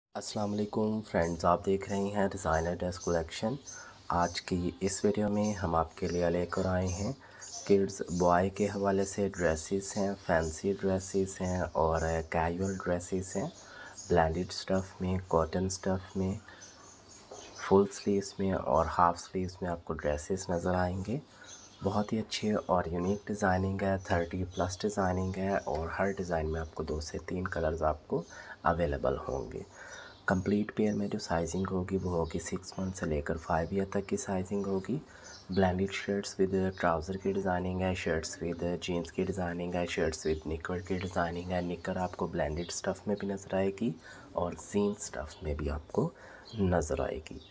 अस्सलाम वालेकुम फ्रेंड्स, आप देख रहे हैं डिज़ाइनर ड्रेस कलेक्शन। आज की इस वीडियो में हम आपके लिए लेकर आए हैं किड्स बॉय के हवाले से ड्रेसेस हैं, फैंसी ड्रेसेस हैं और कैजुअल ड्रेसेस हैं। ब्लेंडेड स्टफ़ में, कॉटन स्टफ़ में, फुल स्लीव्स में और हाफ़ स्लीव्स में आपको ड्रेसेस नज़र आएंगे। बहुत ही अच्छी और यूनिक डिज़ाइनिंग है, 30+ डिज़ाइनिंग है और हर डिज़ाइन में आपको 2 से 3 कलर्स आपको अवेलेबल होंगे। कंप्लीट पेयर में जो साइजिंग होगी वो होगी 6 मंथ से लेकर 5 ईयर तक की साइजिंग होगी। ब्लेंडेड शर्ट्स विद ट्राउज़र की डिज़ाइनिंग है, शर्ट्स विद जीन्स की डिज़ाइनिंग है, शर्ट्स विद निकर की डिज़ाइनिंग है। निकर आपको ब्लेंडेड स्टफ़ में भी नज़र आएगी और जीन स्टफ़ में भी आपको नज़र आएगी।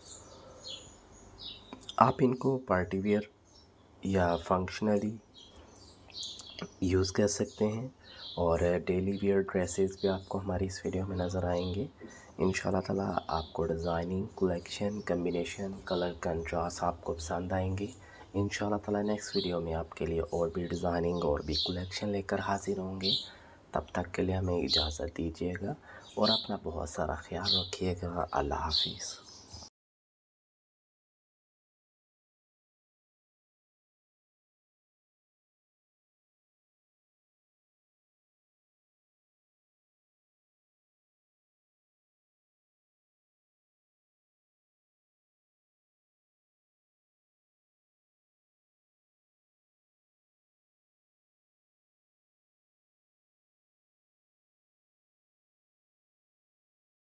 आप इनको पार्टी वेयर या फंक्शनली यूज़ कर सकते हैं और डेली वियर ड्रेसेस भी आपको हमारी इस वीडियो में नज़र आएंगे। इंशाल्लाह ताला आपको designing, collection, combination, colour contrast आपको पसंद आएंगे। इंशाल्लाह ताला नेक्स्ट वीडियो में आपके लिए और भी डिज़ाइनिंग और भी कलेक्शन लेकर हाजिर होंगे। तब तक के लिए हमें इजाज़त दीजिएगा और अपना बहुत सारा ख्याल रखिएगा। अल्लाह हाफिज़।